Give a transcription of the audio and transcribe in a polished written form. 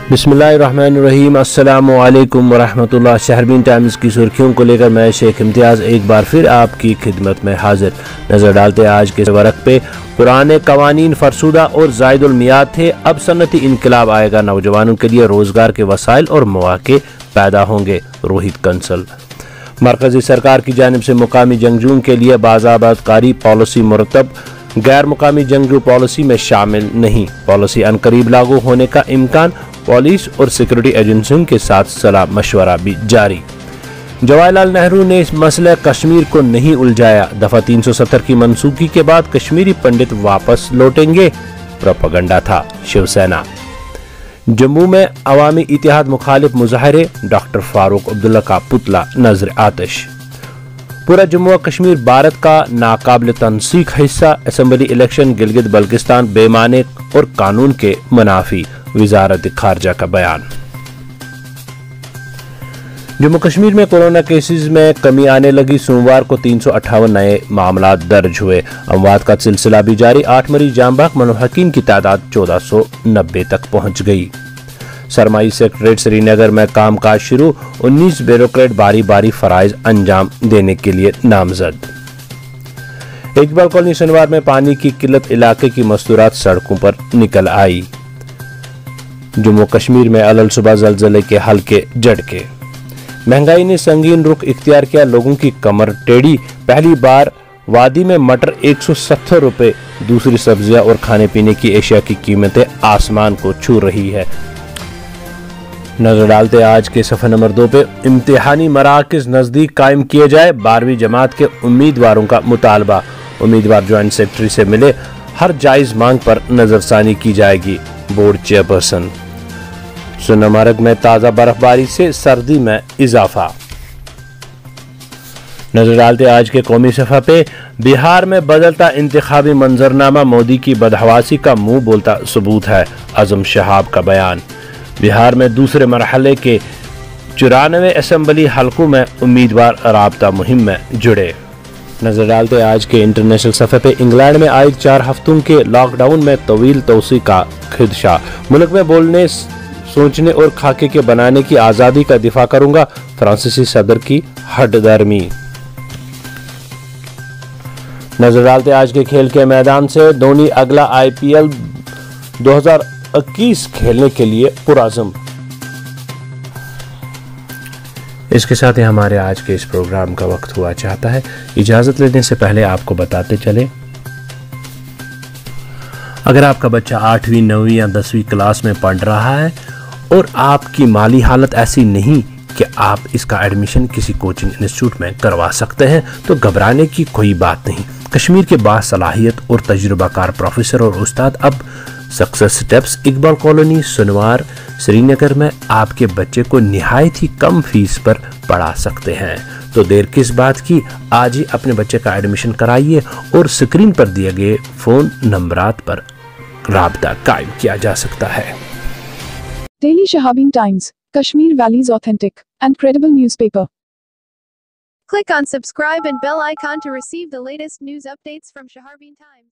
बिस्मिल्लाहिर्रहमानिर्रहीम, अस्सलामु अलैकुम वरहमतुल्लाह। शहरबीन टाइम्स की सुर्खियों को लेकर मैं शेख इम्तियाज़ एक बार फिर आपकी खिदमत में हाजिर। नजर डालते हैं आज के वर्क पे। पुराने कवानीन फरसुदा और ज़ायदुल मियाद थे, अब सन्नती इनकलाब आएगा, नौजवानों के लिए रोजगार के वसाइल और मौके पैदा होंगे। रोहित कंसल। मरकजी सरकार की जानिब से मुकामी जंगजुओं के लिए बाज़ाबतकारी पॉलिसी मुरतब, गैर मुकामी जंगजू पॉलिसी में शामिल नहीं। पॉलिसी अनकरीब लागू होने का इम्कान। पुलिस और सिक्योरिटी एजेंसियों के साथ सलाह मशवरा भी जारी। जवाहरलाल नेहरू ने इस मसले कश्मीर को नहीं उलझाया, दफा 370 की मनसूखी के बाद कश्मीरी पंडित वापस लौटेंगे, प्रोपेगेंडा था शिवसेना। जम्मू में अवामी इतिहाद मुखालिफ मुजाहरे, डॉक्टर फारूक अब्दुल्ला का पुतला नजर आतिश। पूरा जम्मू और कश्मीर भारत का नाकाबिल तनसीक हिस्सा, असेंबली इलेक्शन गिलगित बल्किस्तान बेमाने और कानून के मुनाफी, वजारत खारजा का बयान। जम्मू कश्मीर में कोरोना केसेस में कमी आने लगी, सोमवार को 358 नए मामला दर्ज हुए। अमवात का सिलसिला भी जारी, 8 मरीज जाम बहक, मनोहकीन की तादाद 1490 तक पहुंच गई। सरमाई सेक्रेटरीट श्रीनगर में कामकाज शुरू, 19 ब्यूरोक्रेट बारी बारी फराइज अंजाम देने के लिए नामजद। इकबाल कॉलोनी शनिवार में पानी की किल्लत, इलाके की मस्तूरात सड़कों पर निकल आई। जम्मू कश्मीर में अलल सुबह जलजले के हल्के झटके। महंगाई ने संगीन रुख इख्तियार किया, लोगों की कमर टेढ़ी, पहली बार वादी में मटर 170 रुपए, दूसरी सब्जियां और खाने पीने की एशिया की कीमतें आसमान को छू रही है। नजर डालते आज के सफ़े नंबर 2 पे। इम्तिहानी मराकज़ नजदीक कायम किए जाए, 12वीं जमात के उम्मीदवारों का मुतालबा। उम्मीदवार ज्वाइंट सेक्रेटरी से मिले, हर जायज मांग पर नजरसानी की जाएगी, बोर्ड चेयरपर्सन। सोनमर्ग में ताजा बर्फबारी से सर्दी में इजाफा। नजर डालते आज के कौमी सफा पे। बिहार में बदलता इंतखाबी मंजरनामा, मोदी की बदहवासी का मुंह बोलता सबूत है, आजम शहाब का बयान। बिहार में दूसरे मरहले के 94 असेंबली हलकों में उम्मीदवार राबता मुहिम में जुड़े। नजर डालते आज के इंटरनेशनल सफ़े पे। इंग्लैंड में आए 4 हफ्तों के लॉकडाउन में तवील तोसी का खदशा, मुल्क में बोलने, सोचने और खाके के बनाने की आज़ादी का दिफा करूंगा, फ्रांसीसी सदर की हडदर्मी। नजर डालते आज के खेल के मैदान से। धोनी अगला IPL 2021 खेलने के लिए पुराज़म। इसके साथ ही हमारे आज के इस प्रोग्राम का वक्त हुआ चाहता है। इजाजत लेने से पहले आपको बताते चले, अगर आपका बच्चा 8वीं 9वीं या 10वीं क्लास में पढ़ रहा है और आपकी माली हालत ऐसी नहीं कि आप इसका एडमिशन किसी कोचिंग इंस्टीट्यूट में करवा सकते हैं, तो घबराने की कोई बात नहीं। कश्मीर के बासलाहियत और तजुर्बाकार प्रोफेसर और उस्ताद अब success steps Iqbal colony Sonwar Srinagar में आपके बच्चे को निहायत ही कम फीस पर पढ़ा सकते हैं। तो देर किस बात की, आज ही अपने बच्चे का एडमिशन कराइए और स्क्रीन पर दिए गए फोन नंबरात पर राब्ता कायम किया जा सकता है। Daily Shahabeen Times, Kashmir Valley's authentic and credible newspaper. Click on subscribe and bell icon to receive the latest news updates from Shahabeen Times.